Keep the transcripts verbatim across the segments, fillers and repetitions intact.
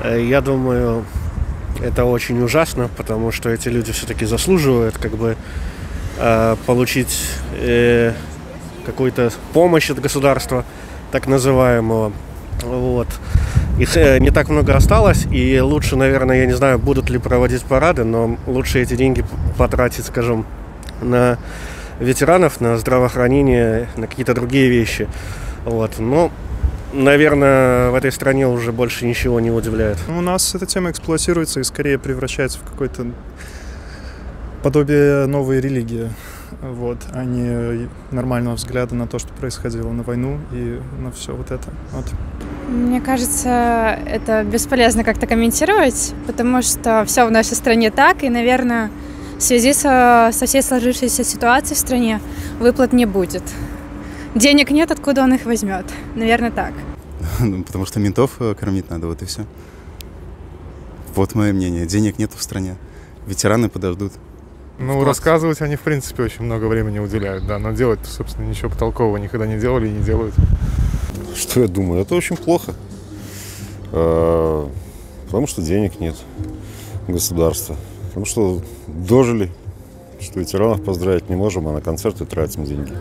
Я думаю, это очень ужасно, потому что эти люди все-таки заслуживают как бы получить какую-то помощь от государства, так называемого. Вот. Их не так много осталось, и лучше, наверное, я не знаю, будут ли проводить парады, но лучше эти деньги потратить, скажем, на ветеранов, на здравоохранение, на какие-то другие вещи. Вот. Но, наверное, в этой стране уже больше ничего не удивляет. У нас эта тема эксплуатируется и скорее превращается в какое-то подобие новой религии, вот, а не нормального взгляда на то, что происходило, на войну и на все вот это. Вот. Мне кажется, это бесполезно как-то комментировать, потому что все в нашей стране так, и, наверное, в связи со, со всей сложившейся ситуацией в стране выплат не будет. Денег нет, откуда он их возьмет? Наверное, так. Ну, потому что ментов кормить надо, вот и все. Вот мое мнение. Денег нет в стране. Ветераны подождут. Ну, Вклад. Рассказывать они, в принципе, очень много времени уделяют, да, но делать, собственно, ничего толкового никогда не делали и не делают. Что я думаю? Это очень плохо, потому что денег нет у государства, потому что дожили, что ветеранов поздравить не можем, а на концерты тратим деньги.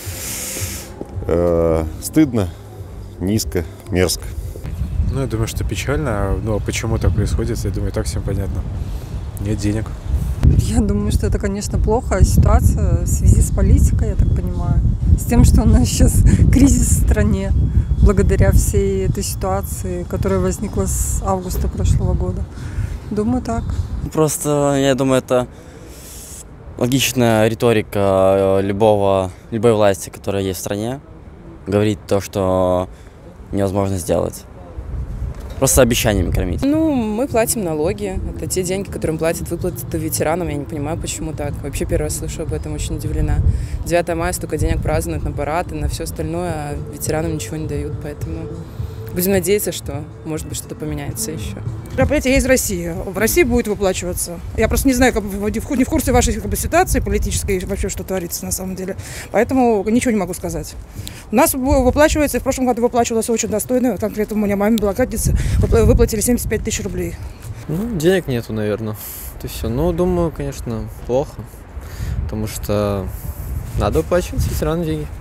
Стыдно, низко, мерзко. Ну, я думаю, что печально, но почему так происходит, я думаю, так всем понятно. Нет денег. Я думаю, что это, конечно, плохая ситуация в связи с политикой, я так понимаю. С тем, что у нас сейчас кризис в стране, благодаря всей этой ситуации, которая возникла с августа прошлого года. Думаю, так. Просто, я думаю, это логичная риторика любого, любой власти, которая есть в стране, говорить то, что невозможно сделать. Просто обещаниями кормить. Ну, мы платим налоги. Это те деньги, которые платят выплаты ветеранам. Я не понимаю, почему так. Вообще первый раз слышу об этом, очень удивлена. девятое мая столько денег празднуют на парад и на все остальное, а ветеранам ничего не дают. Поэтому будем надеяться, что, может быть, что-то поменяется еще. Мероприятие есть в России. В России будет выплачиваться. Я просто не знаю, как бы, не в курсе вашей как бы, ситуации политической, вообще, что творится на самом деле. Поэтому ничего не могу сказать. У нас выплачивается, в прошлом году выплачивалось очень достойно. Конкретно у меня маме благодетельница выплатили семьдесят пять тысяч рублей. Ну, денег нету, наверное. Это все. Ну, думаю, конечно, плохо. Потому что надо выплачивать ветеранам деньги.